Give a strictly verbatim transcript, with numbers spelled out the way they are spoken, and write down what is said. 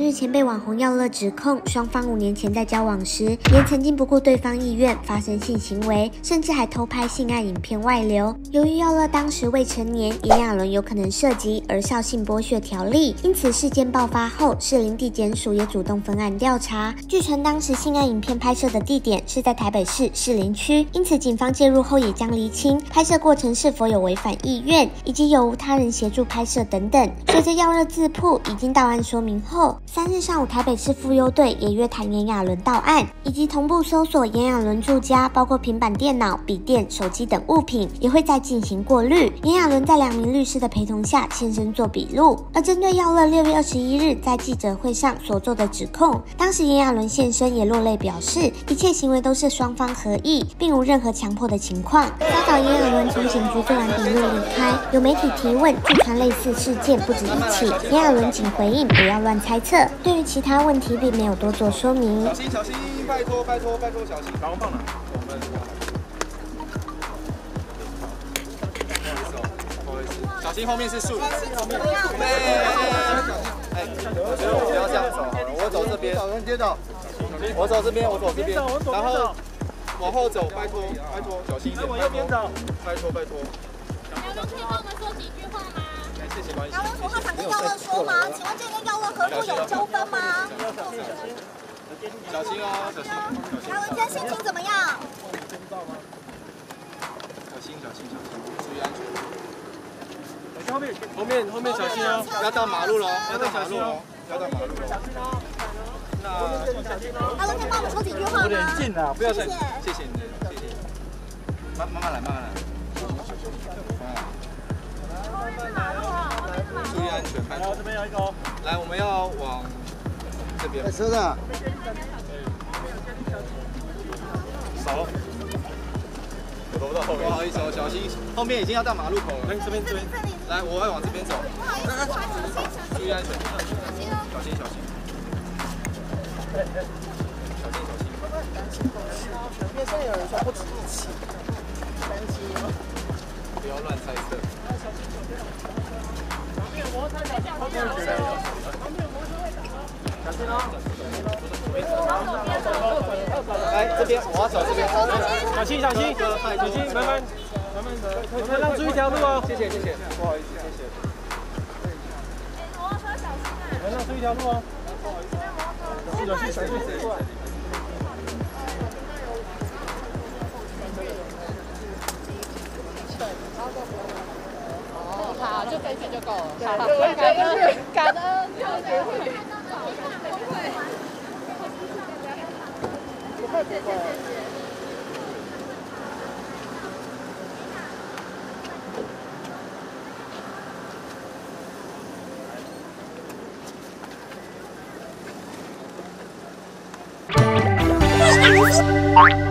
日前被网红耀乐指控，双方五年前在交往时，也曾经不顾对方意愿发生性行为，甚至还偷拍性爱影片外流。由于耀乐当时未成年，炎亚纶有可能涉及儿少性剥削条例，因此事件爆发后，士林地检署也主动分案调查。据传，当时性爱影片拍摄的地点是在台北市士林区，因此警方介入后也将厘清拍摄过程是否有违反意愿，以及有无他人协助拍摄等等。随着耀乐自曝已经到案说明后，三日上午台北市妇幼队也约谈炎亚纶到案，以及同步搜索炎亚纶住家，包括平板电脑、笔电、手机等物品，也会再进行过滤。炎亚纶在两名律师的陪同下现身做笔录。而针对耀乐六月二十一日在记者会上所做的指控，当时炎亚纶现身也落泪表示，一切行为都是双方合意，并无任何强迫的情况。稍早炎亚纶从警局做完笔录离开，有媒体提问，据传类似事件不止一起，炎亚纶仅回应不要乱猜测，对于其他问题并没有多做说明。 小心小心，拜托拜托拜托小心！然后放哪？我们不好意思，小心后面是树。后面。哎，不要这样走，我走这边。接走。我走这边，我走这边。然后往后走，拜托拜托，小心一点。往右边走。拜托拜托。 亚纶可以跟我们说几句话吗？ 谢谢关心。 亚纶有话想跟耀乐说吗？请问这跟耀乐合作有纠纷吗？ 小心哦，小心。 亚纶今天心情怎么样？ 小心小心小心，注意安全。 后面后面后面小心哦， 不要到马路了，不要到马路了，不要到马路了。 小心哦。 那亚纶可以帮我们说几句话吗？ 有点近啊，不要再。 谢谢你，谢谢。慢慢慢来，慢慢来。注意安全，拜托。 这边有一个哦。 来，我们要往这边。 车的。 少。我都不到后面。不好意思哦，小心，后面已经要到马路口了。来，这边这边。来，我要往这边走。注意安全。小心小心。小心小心。 因为现在有人说不止一起，担心。 不要乱猜测。 小心哦！ 来这边，我要走这边。 小心小心，小心，慢慢慢慢的，可以让出一条路哦。 谢谢谢谢，不好意思，谢谢。 我要说小心啊！ 能让出一条路哦。小心小心小心。 好，就分钱就够了。好，感恩，感恩， 不会不会。 嗯